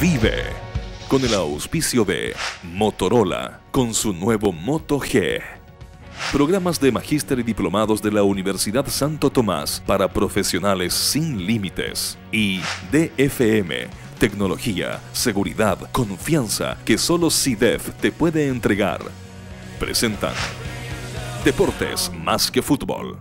Vive con el auspicio de Motorola con su nuevo Moto G. Programas de magíster y diplomados de la Universidad Santo Tomás para profesionales sin límites. Y DFM, tecnología, seguridad, confianza que solo CIDEF te puede entregar. Presentan Deportes más que fútbol.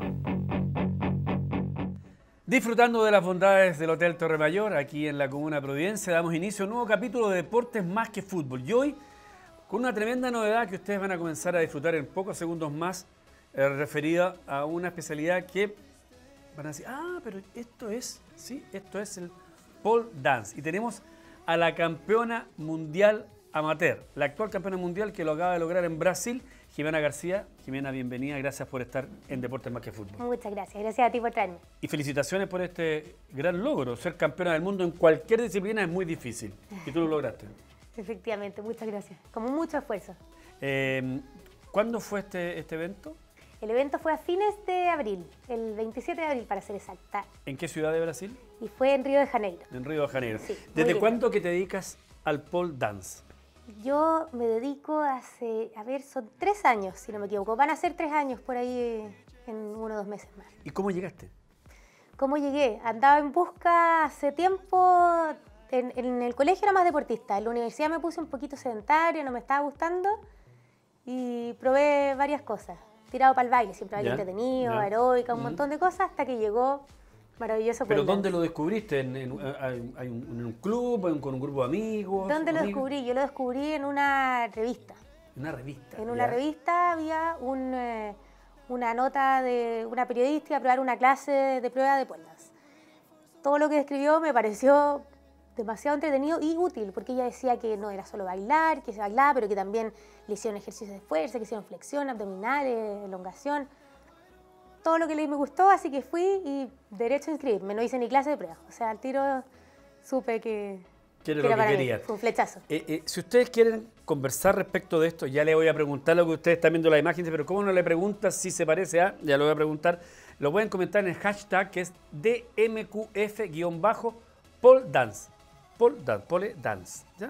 Disfrutando de las bondades del Hotel Torre Mayor, aquí en la Comuna de Providencia, damos inicio a un nuevo capítulo de Deportes más que fútbol. Y hoy, con una tremenda novedad que ustedes van a comenzar a disfrutar en pocos segundos más, referida a una especialidad que van a decir, pero esto es el pole dance. Y tenemos a la campeona mundial amateur, la actual campeona mundial que lo acaba de lograr en Brasil, Jimena García. Jimena, bienvenida, gracias por estar en Deportes más que fútbol. Muchas gracias a ti por traerme. Y felicitaciones por este gran logro. Ser campeona del mundo en cualquier disciplina es muy difícil y tú lo lograste. Efectivamente, muchas gracias. Con mucho esfuerzo. ¿Cuándo fue este evento? El evento fue a fines de abril, el 27 de abril para ser exacta. ¿En qué ciudad de Brasil? Y fue en Río de Janeiro. En Río de Janeiro. Sí, ¿Desde cuándo que te dedicas al pole dance? Yo me dedico hace, son 3 años, si no me equivoco. Van a ser 3 años por ahí en 1 o 2 meses más. ¿Y cómo llegaste? ¿Cómo llegué? Andaba en busca hace tiempo. En el colegio era más deportista. En la universidad me puse un poquito sedentaria, no me estaba gustando. Y probé varias cosas. Tirado para el baile, siempre baile entretenido, aeróbica, un montón de cosas, hasta que llegó maravilloso. ¿Pero dónde lo descubriste? ¿En un club? ¿Con un grupo de amigos? ¿Dónde lo descubrí? Yo lo descubrí en una revista. ¿Una revista? En una revista había una nota de una periodista y a probar una clase de prueba de pole dance. Todo lo que describió me pareció demasiado entretenido y útil, porque ella decía que no era solo bailar, que se bailaba, pero que también le hicieron ejercicios de fuerza, que hicieron flexión, abdominales, elongación. Todo lo que leí me gustó, así que fui y derecho a inscribirme. No hice ni clase de prueba. O sea, al tiro supe que era para mí. Fue un flechazo. Si ustedes quieren conversar respecto de esto, ya le voy a preguntar lo que ustedes están viendo la imagen, pero ¿cómo no le preguntas si se parece a? Ya lo voy a preguntar. Lo pueden comentar en el hashtag que es DMQF_pole dance. Pole dance. ¿Ya?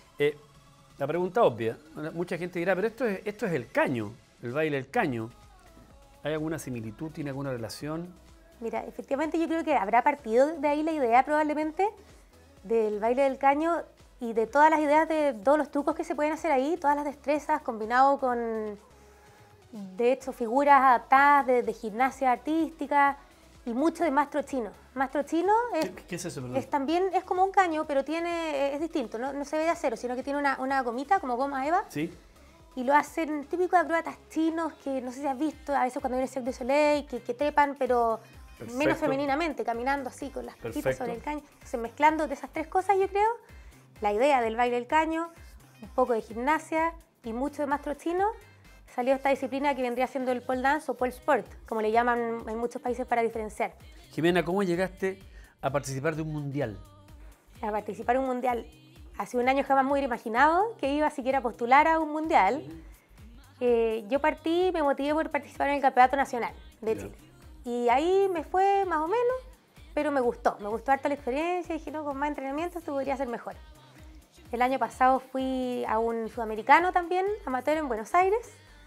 La pregunta obvia. Mucha gente dirá, pero esto es el caño, el baile del caño. ¿Hay alguna similitud? ¿Tiene alguna relación? Mira, efectivamente yo creo que habrá partido de ahí la idea probablemente del baile del caño y de todas las ideas de todos los trucos que se pueden hacer ahí, todas las destrezas combinado con, de hecho, figuras adaptadas de gimnasia artística y mucho de mastro chino. Mastro chino ¿Qué es eso, perdón? También es como un caño, pero es distinto, no se ve de acero, sino que tiene una gomita como goma eva. Sí. Y lo hacen típico de acróbatas chinos que no sé si has visto, a veces cuando viene el Cirque du Soleil, que trepan, pero menos femeninamente, caminando así con las patitas sobre el caño. Entonces, mezclando de esas 3 cosas, yo creo, la idea del baile del caño, un poco de gimnasia y mucho de mastro chino, salió esta disciplina que vendría siendo el pole dance o pole sport, como le llaman en muchos países para diferenciar. Jimena, ¿cómo llegaste a participar de un mundial? A participar en un mundial. Hace un año jamás me hubiera imaginado que iba siquiera a postular a un mundial. Yo me motivé por participar en el Campeonato Nacional de Chile. Y ahí me fue más o menos, pero me gustó harto la experiencia y dije, no, con más entrenamiento esto podría ser mejor. El año pasado fui a un sudamericano también, amateur en Buenos Aires,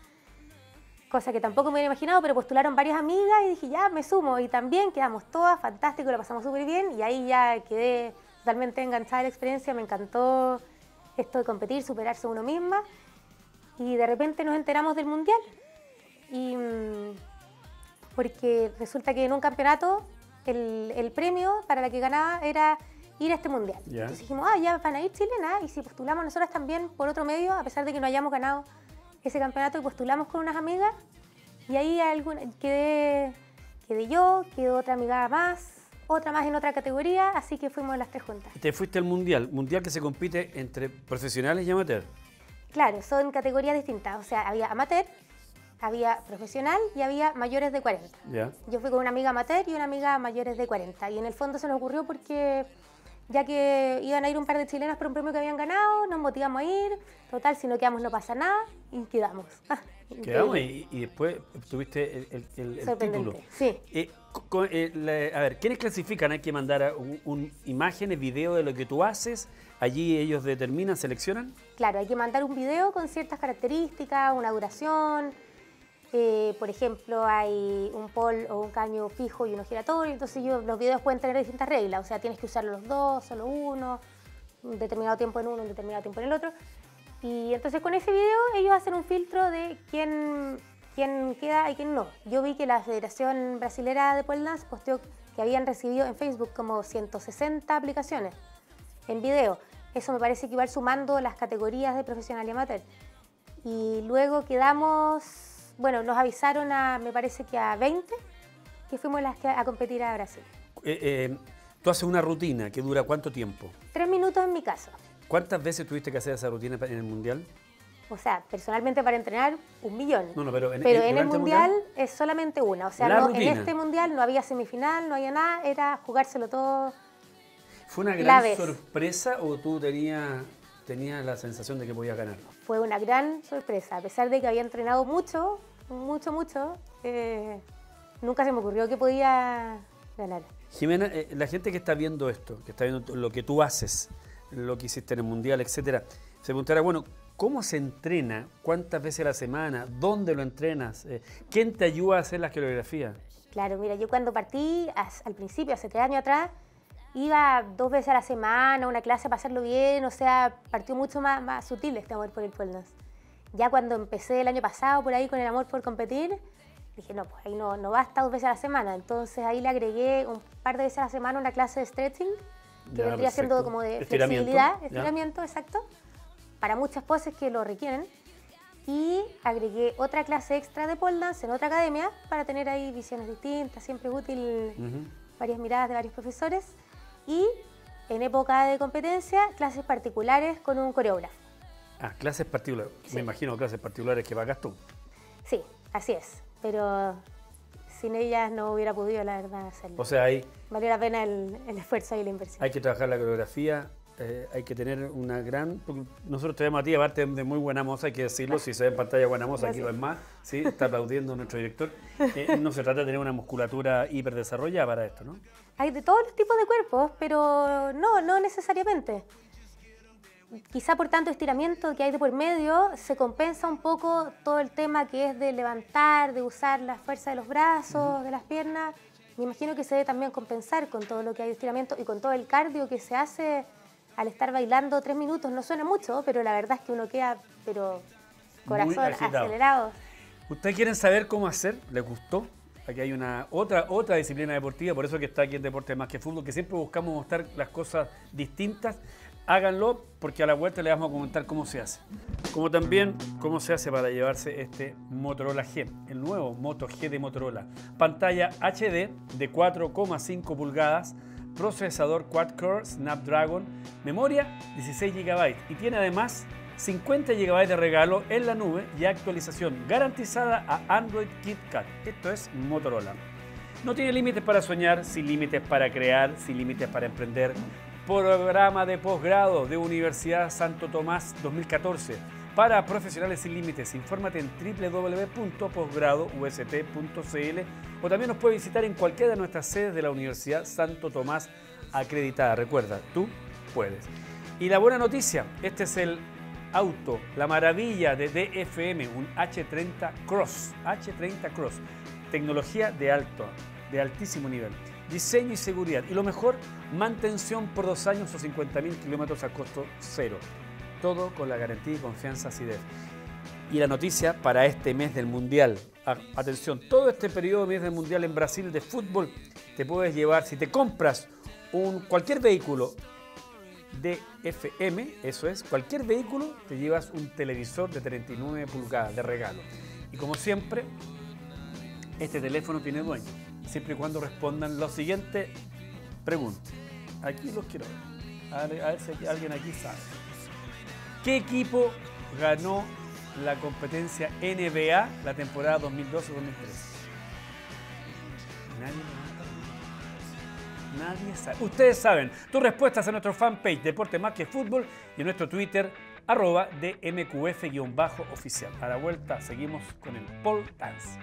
cosa que tampoco me hubiera imaginado, pero postularon varias amigas y dije, ya, me sumo. Y también quedamos todas, fantástico, lo pasamos súper bien y ahí ya quedé totalmente enganchada de la experiencia, me encantó esto de competir, superarse uno misma y de repente nos enteramos del mundial y porque resulta que en un campeonato el premio para la que ganaba era ir a este mundial. Entonces dijimos, ya van a ir chilenas y si postulamos nosotras también por otro medio, a pesar de que no hayamos ganado ese campeonato y postulamos con unas amigas y ahí quedé yo, quedó otra amiga más, otra más en otra categoría, así que fuimos las 3 juntas. Te fuiste al mundial que se compite entre profesionales y amateur. Claro, son categorías distintas, o sea, había amateur, había profesional y había mayores de 40. Ya. Yo fui con una amiga amateur y una amiga mayores de 40 y en el fondo se nos ocurrió porque ya que iban a ir un par de chilenas por un premio que habían ganado, nos motivamos a ir, total, si no quedamos no pasa nada, y quedamos. Quedamos y después tuviste el título. Sí. A ver, ¿quiénes clasifican? Hay que mandar imágenes, videos de lo que tú haces, allí ellos determinan, seleccionan. Claro, hay que mandar un video con ciertas características, una duración. Por ejemplo, hay un pole o un caño fijo y uno giratorio, entonces los videos pueden tener distintas reglas, o sea, tienes que usar los dos, solo uno, un determinado tiempo en uno, un determinado tiempo en el otro. Y entonces con ese video ellos hacen un filtro de quién queda y quién no. Yo vi que la Federación Brasilera de Pole Dance posteó que habían recibido en Facebook como 160 aplicaciones en video. Eso me parece que iba sumando las categorías de profesional y amateur. Y luego quedamos... Bueno, nos avisaron me parece que a 20, que fuimos a competir a Brasil. Tú haces una rutina que dura ¿cuánto tiempo? 3 minutos en mi caso. ¿Cuántas veces tuviste que hacer esa rutina en el Mundial? O sea, personalmente para entrenar, 1.000.000. No, pero en el Mundial es solamente una. O sea, en este Mundial no había semifinal, no había nada, era jugárselo todo. ¿Fue una gran sorpresa o tú tenías la sensación de que podías ganar? Fue una gran sorpresa, a pesar de que había entrenado mucho, nunca se me ocurrió que podía ganar. Jimena, la gente que está viendo esto, que está viendo lo que tú haces, lo que hiciste en el Mundial, etcétera, se preguntará, bueno, ¿cómo se entrena? ¿Cuántas veces a la semana? ¿Dónde lo entrenas? ¿Quién te ayuda a hacer las coreografías? Claro, mira, yo cuando partí, al principio, hace 3 años atrás, iba 2 veces a la semana, una clase para hacerlo bien, o sea, partió mucho más sutil este amor por el pole dance. Ya cuando empecé el año pasado por ahí con el amor por competir, dije, no, pues ahí no basta 2 veces a la semana. Entonces ahí le agregué un par de veces a la semana una clase de stretching, que vendría siendo como de flexibilidad, estiramiento, exacto, para muchas poses que lo requieren. Y agregué otra clase extra de pole dance en otra academia para tener ahí visiones distintas, siempre es útil, varias miradas de varios profesores. Y en época de competencia, clases particulares con un coreógrafo. Ah, clases particulares. Sí. Me imagino clases particulares que pagas tú. Sí, así es. Pero sin ellas no hubiera podido, la verdad, hacerlo. O sea, valió la pena el esfuerzo y la inversión. Hay que trabajar la coreografía, hay que tener una gran... Nosotros tenemos a ti, aparte de muy buena moza, hay que decirlo, si se ve en pantalla buena moza, aquí lo es más, ¿sí? Está aplaudiendo nuestro director. No se trata de tener una musculatura hiperdesarrollada para esto, ¿no? Hay de todos los tipos de cuerpos, pero no necesariamente. Quizá por tanto estiramiento que hay de por medio, se compensa un poco todo el tema que es de levantar, de usar la fuerza de los brazos, de las piernas. Me imagino que se debe también compensar con todo lo que hay de estiramiento y con todo el cardio que se hace al estar bailando 3 minutos. No suena mucho, pero la verdad es que uno queda, pero corazón acelerado. ¿Ustedes quieren saber cómo hacer? ¿Les gustó? Aquí hay otra disciplina deportiva, por eso que está aquí en Deportes Más que Fútbol, que siempre buscamos mostrar las cosas distintas. Háganlo, porque a la vuelta les vamos a comentar cómo se hace. Como también cómo se hace para llevarse este Motorola G, el nuevo Moto G de Motorola. Pantalla HD de 4,5 pulgadas, procesador quad-core Snapdragon, memoria 16 GB y tiene además 50 GB de regalo en la nube y actualización garantizada a Android KitKat. Esto es Motorola. No tiene límites para soñar, sin límites para crear, sin límites para emprender. Programa de posgrado de Universidad Santo Tomás 2014 para profesionales sin límites. Infórmate en www.posgradoust.cl o también nos puede visitar en cualquiera de nuestras sedes de la Universidad Santo Tomás acreditada. Recuerda, tú puedes. Y la buena noticia, este es el auto, la maravilla de DFM, un H30 Cross. H30 Cross, tecnología de altísimo nivel. Diseño y seguridad. Y lo mejor, mantención por 2 años o 50.000 kilómetros a costo cero. Todo con la garantía y confianza CIDEF. Y la noticia para este mes del Mundial. Atención, todo este periodo mes del Mundial en Brasil de fútbol te puedes llevar, si te compras cualquier vehículo de FM, eso es, cualquier vehículo, te llevas un televisor de 39 pulgadas de regalo. Y como siempre, este teléfono tiene dueño. Siempre y cuando respondan las siguientes preguntas. Aquí los quiero ver. A ver si alguien aquí sabe. ¿Qué equipo ganó la competencia NBA la temporada 2012-2013? Nadie. Nadie sabe. Ustedes saben. Tus respuestas en nuestro fanpage Deporte Más que Fútbol y en nuestro Twitter @DMQF_oficial. A la vuelta seguimos con el pole dance.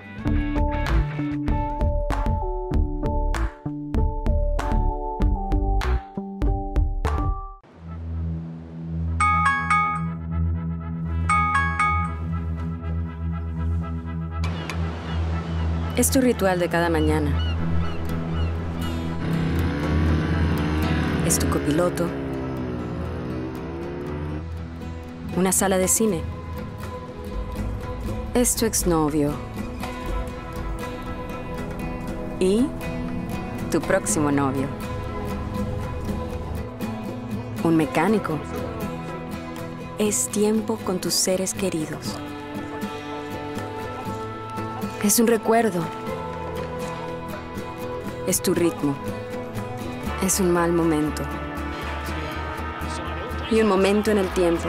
Es tu ritual de cada mañana. Es tu copiloto. Una sala de cine. Es tu exnovio. Y tu próximo novio. Un mecánico. Es tiempo con tus seres queridos. Es un recuerdo. Es tu ritmo. Es un mal momento. Y un momento en el tiempo.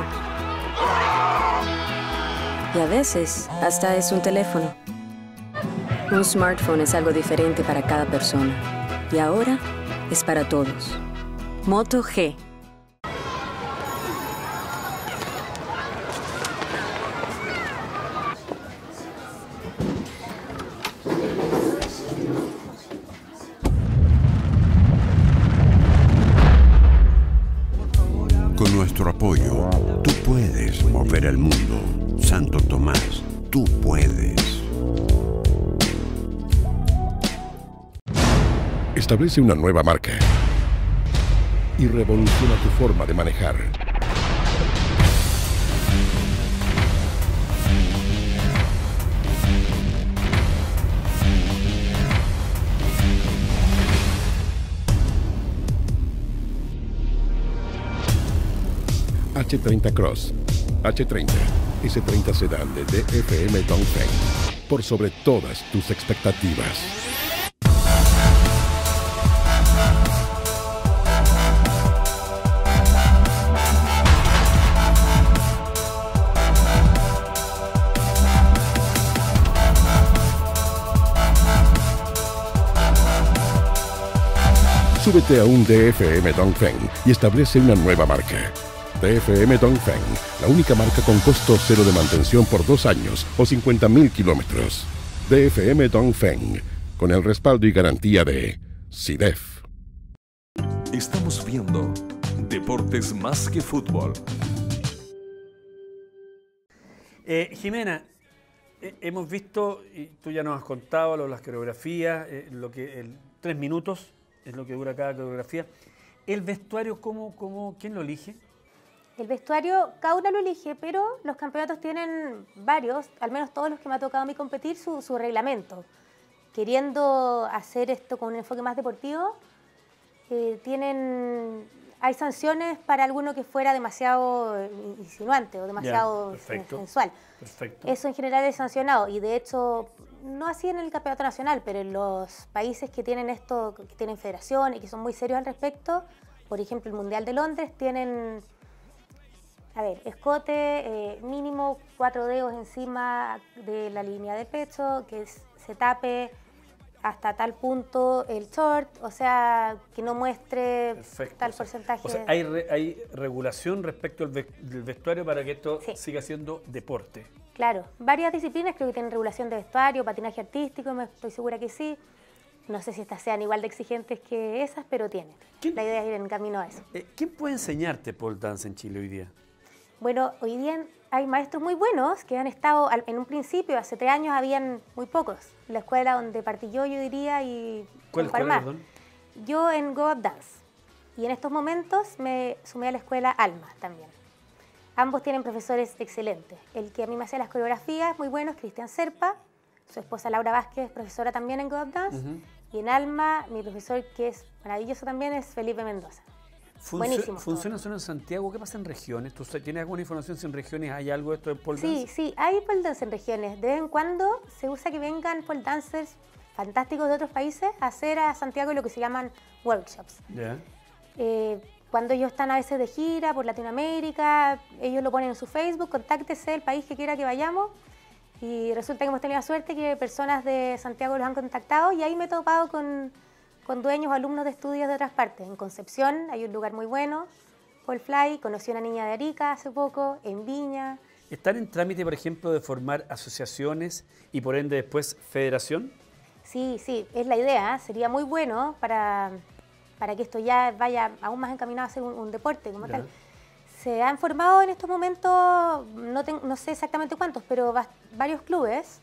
Y a veces, hasta es un teléfono. Un smartphone es algo diferente para cada persona. Y ahora es para todos. Moto G. Con nuestro apoyo, tú puedes mover el mundo. Santo Tomás, tú puedes. Establece una nueva marca y revoluciona tu forma de manejar. H30 Cross, H30, S30 Sedan de DFM Dongfeng, por sobre todas tus expectativas. Súbete a un DFM Dongfeng y establece una nueva marca. DFM Dongfeng, la única marca con costo cero de mantención por 2 años o 50.000 kilómetros. DFM Dongfeng, con el respaldo y garantía de SIDEF. Estamos viendo Deportes Más que Fútbol. Jimena, hemos visto, y tú ya nos has contado las coreografías, 3 minutos es lo que dura cada coreografía. ¿El vestuario quién lo elige? El vestuario, cada uno lo elige, pero los campeonatos tienen varios, al menos todos los que me ha tocado a mí competir, su reglamento. Queriendo hacer esto con un enfoque más deportivo, hay sanciones para alguno que fuera demasiado insinuante o demasiado sensual. Perfecto. Eso en general es sancionado y de hecho, no así en el campeonato nacional, pero en los países que tienen esto, que tienen federación y que son muy serios al respecto, por ejemplo el Mundial de Londres, tienen, escote, mínimo 4 dedos encima de la línea de pecho, que se tape hasta tal punto el short, o sea, que no muestre tal porcentaje. O sea, hay regulación respecto del vestuario para que esto siga siendo deporte. Claro, varias disciplinas creo que tienen regulación de vestuario, patinaje artístico, estoy segura que sí. No sé si estas sean igual de exigentes que esas, pero tienen. La idea es ir en camino a eso. ¿Quién puede enseñarte pole dance en Chile hoy día? Bueno, hoy día hay maestros muy buenos que han estado, en un principio, hace 3 años, habían muy pocos. La escuela donde partí yo diría, y ¿Cuál escuela, perdón? Yo en Go Up Dance. Y en estos momentos me sumé a la escuela Alma también. Ambos tienen profesores excelentes. El que a mí me hacía las coreografías, muy bueno, es Cristian Serpa. Su esposa Laura Vázquez, profesora también en Go Up Dance. Y en Alma, mi profesor, que es maravilloso también, es Felipe Mendoza. Buenísimo. ¿Funciona solo en Santiago? ¿Qué pasa en regiones? ¿Tú tienes alguna información si en regiones hay algo de esto de pole dance? Sí, hay pole dance en regiones. De vez en cuando se usa que vengan pole dancers fantásticos de otros países a hacer a Santiago lo que se llaman workshops. Yeah. Cuando ellos están a veces de gira por Latinoamérica, ellos lo ponen en su Facebook, contáctese el país que quiera que vayamos. Y resulta que hemos tenido la suerte que personas de Santiago los han contactado y ahí me he topado con con dueños o alumnos de estudios de otras partes. En Concepción hay un lugar muy bueno, Pole Fly, conocí a una niña de Arica hace poco, en Viña. ¿Están en trámite, por ejemplo, de formar asociaciones y por ende después federación? Sí, sí, es la idea. Sería muy bueno para que esto ya vaya aún más encaminado a ser un deporte como tal. Se han formado en estos momentos, no sé exactamente cuántos, pero varios clubes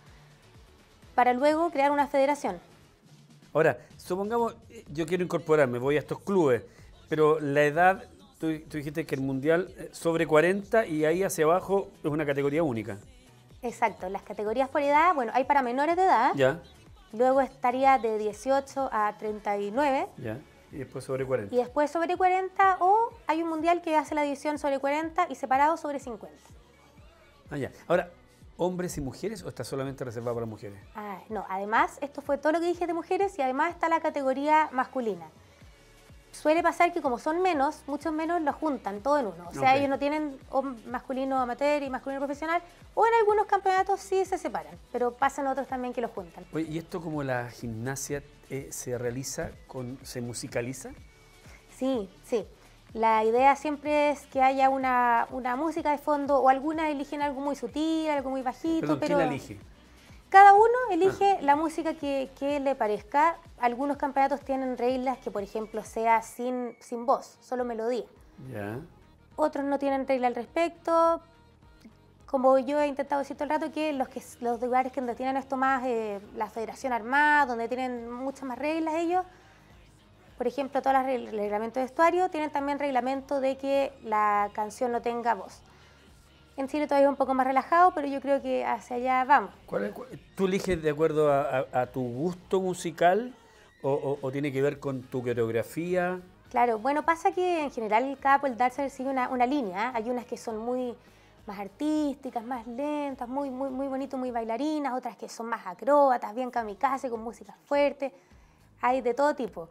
para luego crear una federación. Ahora, supongamos, yo quiero incorporarme, voy a estos clubes, pero la edad, tú dijiste que el mundial sobre 40 y ahí hacia abajo es una categoría única. Exacto, las categorías por edad, bueno, hay para menores de edad, Ya, luego estaría de 18 a 39, ya, y después sobre 40. y después sobre 40, o hay un mundial que hace la división sobre 40 y separado sobre 50. Ah, ya. Ahora, ¿hombres y mujeres o está solamente reservado para mujeres? Ah, no, además, esto fue todo lo que dije de mujeres y además está la categoría masculina. Suele pasar que como son menos, muchos menos los juntan todo en uno. O sea, Ok. ellos no tienen masculino amateur y masculino profesional, o en algunos campeonatos sí se separan, pero pasan otros también que los juntan. Oye, ¿y esto como la gimnasia se realiza, se musicaliza? Sí, sí. La idea siempre es que haya una música de fondo, o algunas eligen algo muy sutil, algo muy bajito. Perdón, pero ¿quién la elige? cada uno elige la música que le parezca. Algunos campeonatos tienen reglas que, por ejemplo, sea sin voz, solo melodía. Ya. Otros no tienen regla al respecto. Como yo he intentado decir todo el rato, que los lugares donde tienen esto más, la Federación Armada, donde tienen muchas más reglas ellos, por ejemplo, todos los reglamentos de vestuario, tienen también reglamento de que la canción no tenga voz. En Chile todavía es un poco más relajado, pero yo creo que hacia allá vamos. ¿Tú eliges de acuerdo a tu gusto musical o tiene que ver con tu coreografía? Claro, bueno, pasa que en general cada pole dancer sigue una línea. Hay unas que son muy más artísticas, más lentas, muy bonito, muy bailarinas, otras que son más acróbatas, bien kamikaze, con música fuerte. Hay de todo tipo.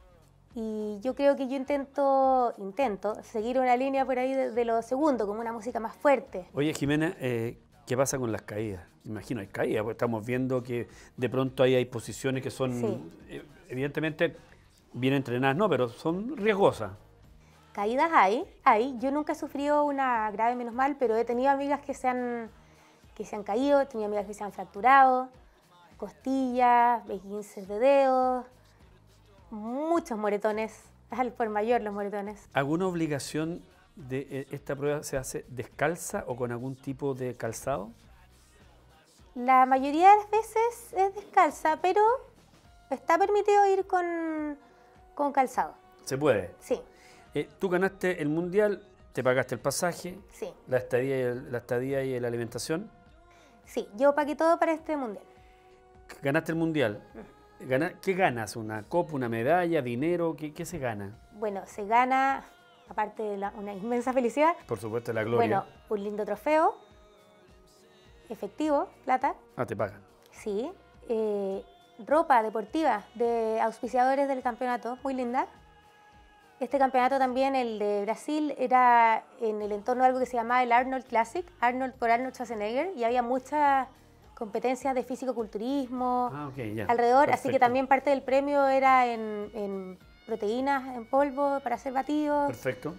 Y yo creo que yo intento seguir una línea por ahí de lo segundo, como una música más fuerte. Oye, Jimena, ¿qué pasa con las caídas? Imagino, hay caídas, porque estamos viendo que de pronto ahí hay posiciones que son, Sí. Evidentemente, bien entrenadas, no, pero son riesgosas. Caídas hay. Yo nunca he sufrido una grave, menos mal, pero he tenido amigas que se han caído, he tenido amigas que se han fracturado, costillas, esguinces de dedos, muchos moretones, al por mayor los moretones. ¿Alguna obligación de esta prueba se hace descalza o con algún tipo de calzado? La mayoría de las veces es descalza, pero está permitido ir con calzado. Se puede. Sí, Tú ganaste el mundial, te pagaste el pasaje, sí, la estadía y la alimentación. sí. Yo pagué todo para este mundial. Ganaste el mundial. ¿Qué ganas? ¿Una copa, una medalla, dinero? ¿Qué se gana? Bueno, se gana, aparte de una inmensa felicidad, Por supuesto, la gloria. bueno, un lindo trofeo, efectivo, plata, Te pagan. sí, ropa deportiva de auspiciadores del campeonato, muy linda. Este campeonato también, el de Brasil, era en el entorno de algo que se llamaba el Arnold Classic, Arnold por Arnold Schwarzenegger, y había muchas competencias de físico-culturismo Ok, ya. alrededor, así que Perfecto. también parte del premio era en proteínas en polvo para hacer batidos, Perfecto.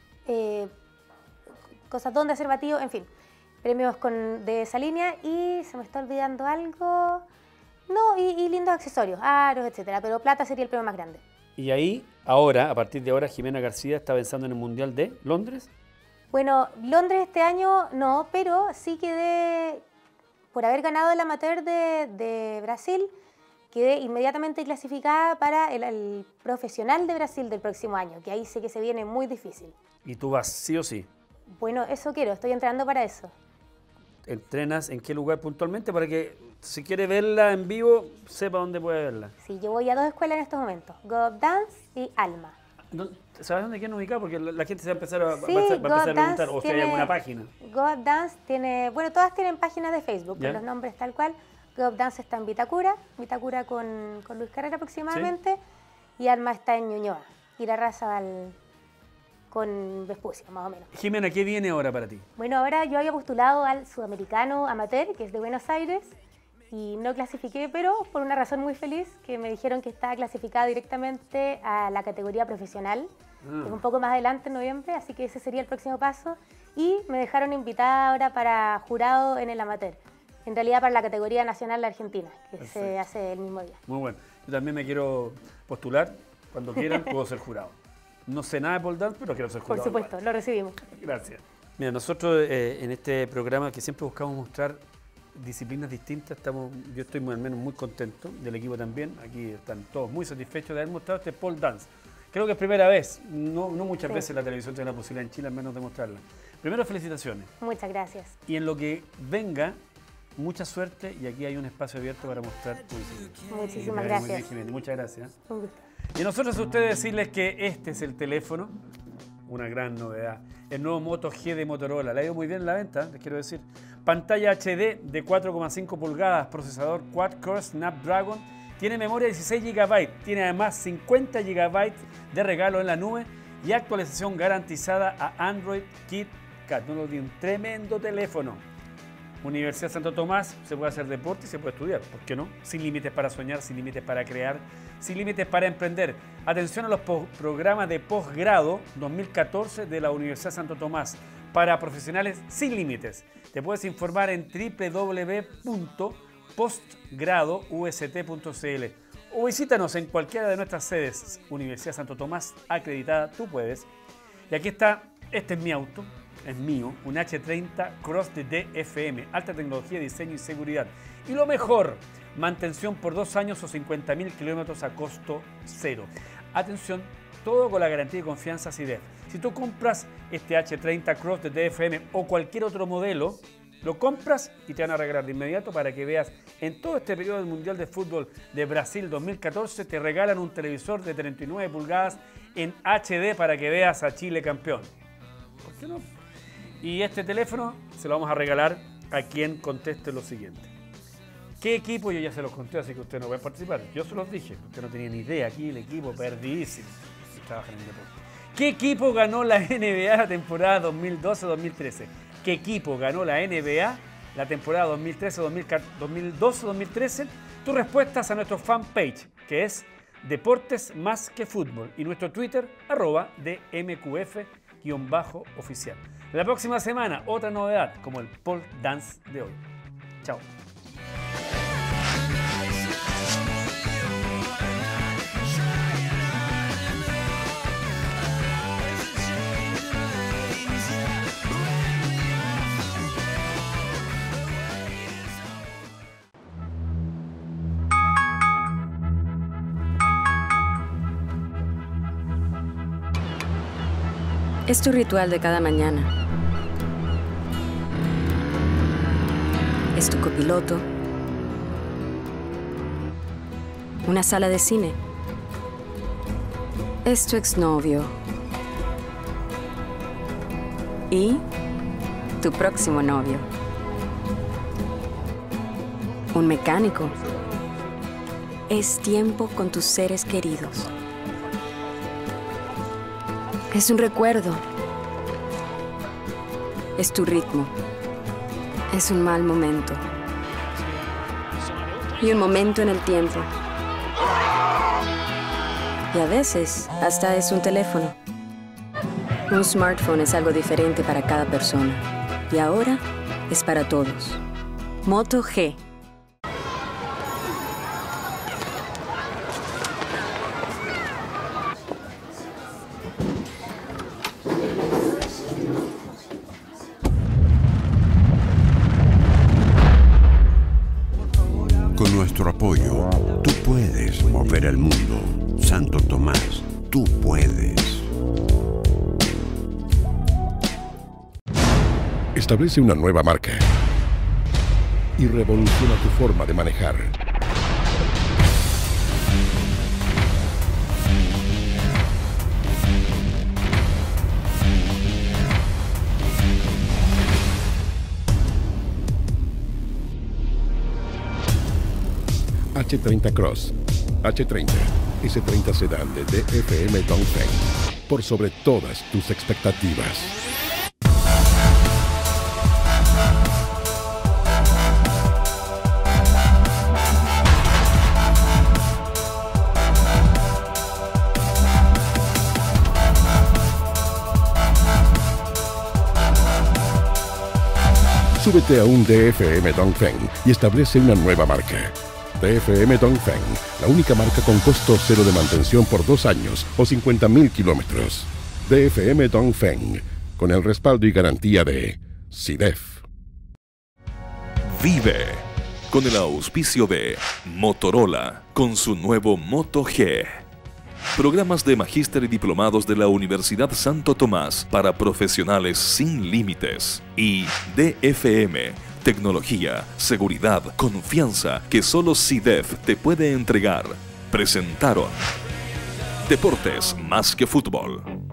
cosas donde hacer batidos, en fin, premios de esa línea. Y se me está olvidando algo, no, y lindos accesorios, aros, etcétera, pero plata sería el premio más grande. Y ahí, ahora, a partir de ahora, Jimena García está pensando en el Mundial de Londres. Bueno, Londres este año no, pero sí quedé, por haber ganado el amateur de Brasil, quedé inmediatamente clasificada para el profesional de Brasil del próximo año, que ahí sé que se viene muy difícil. Y tú vas sí o sí. Bueno, eso quiero, estoy entrenando para eso. ¿Entrenas en qué lugar puntualmente para que si quiere verla en vivo, sepa dónde puede verla? Sí, yo voy a 2 escuelas en estos momentos, Go Up Dance y Alma. ¿Sabes dónde quieren ubicar? Porque la gente se va a empezar a, Sí, va a empezar Go a Up preguntar, Dance o si hay alguna página. Go Up Dance tiene, bueno, todas tienen páginas de Facebook, Ya. con los nombres tal cual. Go Up Dance está en Vitacura con Luis Carrera aproximadamente, y Alma está en Ñuñoa, Irarrázaval con Vespucio, más o menos. Jimena, ¿qué viene ahora para ti? Bueno, ahora yo había postulado al Sudamericano Amateur, que es de Buenos Aires, y no clasifiqué, pero por una razón muy feliz, que me dijeron que estaba clasificada directamente a la categoría profesional, que es un poco más adelante, en noviembre, así que ese sería el próximo paso. Y me dejaron invitada ahora para jurado en el amateur, en realidad para la categoría nacional de Argentina, que Perfecto. Se hace el mismo día. Muy bueno. Yo también me quiero postular, cuando quieran puedo ser jurado. No sé nada de pole dance, pero quiero ser jurado. Por supuesto, lo recibimos. Gracias. Mira, nosotros en este programa que siempre buscamos mostrar disciplinas distintas, yo estoy al menos muy contento, del equipo también. Aquí están todos muy satisfechos de haber mostrado este pole dance. Creo que es primera vez, no muchas veces la televisión tiene la posibilidad en Chile al menos de mostrarla. Primero, felicitaciones. Muchas gracias. Y en lo que venga, mucha suerte, y aquí hay un espacio abierto para mostrar. Muchísimas gracias. Muy bien, Jimena. Muchas gracias. Un gusto. Y nosotros a ustedes decirles que este es el teléfono, una gran novedad, el nuevo Moto G de Motorola. Le ha ido muy bien en la venta, les quiero decir. Pantalla HD de 4,5 pulgadas, procesador quad-core Snapdragon, tiene memoria de 16 GB, tiene además 50 GB de regalo en la nube y actualización garantizada a Android KitKat. No lo digo, un tremendo teléfono. Universidad Santo Tomás, se puede hacer deporte y se puede estudiar, ¿por qué no? Sin límites para soñar, sin límites para crear, sin límites para emprender. Atención a los programas de posgrado 2014 de la Universidad Santo Tomás para profesionales sin límites. Te puedes informar en www.postgradoust.cl o visítanos en cualquiera de nuestras sedes. Universidad Santo Tomás, acreditada, tú puedes. Y aquí está, este es mi auto. Es mío, un H30 Cross de DFM, alta tecnología, diseño y seguridad. Y lo mejor, mantención por 2 años o 50.000 kilómetros a costo cero. Atención, todo con la garantía y confianza CIDEF. Si tú compras este H30 Cross de DFM o cualquier otro modelo, lo compras y te van a regalar de inmediato para que veas en todo este periodo del Mundial de Fútbol de Brasil 2014, te regalan un televisor de 39 pulgadas en HD para que veas a Chile campeón. ¿Por qué no? Y este teléfono se lo vamos a regalar a quien conteste lo siguiente. ¿Qué equipo? Yo ya se los conté, así que usted no va a participar. Yo se los dije, usted no tenía ni idea. Aquí el equipo perdidísimo. Trabaja en el deporte. ¿Qué equipo ganó la NBA la temporada 2012-2013? ¿Qué equipo ganó la NBA la temporada 2012-2013? Tus respuestas a nuestro fanpage, que es Deportes Más que Fútbol, y nuestro Twitter, @DMQF_oficial. La próxima semana, otra novedad, como el pole dance de hoy. Chao. Es tu ritual de cada mañana. Es tu copiloto. Una sala de cine. Es tu exnovio. Y tu próximo novio. Un mecánico. Es tiempo con tus seres queridos. Es un recuerdo. Es tu ritmo. Es un mal momento. Y un momento en el tiempo. Y a veces, hasta es un teléfono. Un smartphone es algo diferente para cada persona. Y ahora es para todos. Moto G. Con nuestro apoyo, tú puedes mover el mundo. Santo Tomás, tú puedes. Establece una nueva marca y revoluciona tu forma de manejar. H30 Cross, H30, S30 Sedan de DFM Dongfeng, por sobre todas tus expectativas. Súbete a un DFM Dongfeng y establece una nueva marca. DFM Dongfeng, la única marca con costo cero de mantención por 2 años o 50.000 kilómetros. DFM Dongfeng, con el respaldo y garantía de SIDEF. Vive con el auspicio de Motorola con su nuevo Moto G. Programas de magíster y diplomados de la Universidad Santo Tomás para profesionales sin límites. Y DFM, tecnología, seguridad, confianza que solo SIDEF te puede entregar. Presentaron Deportes más que fútbol.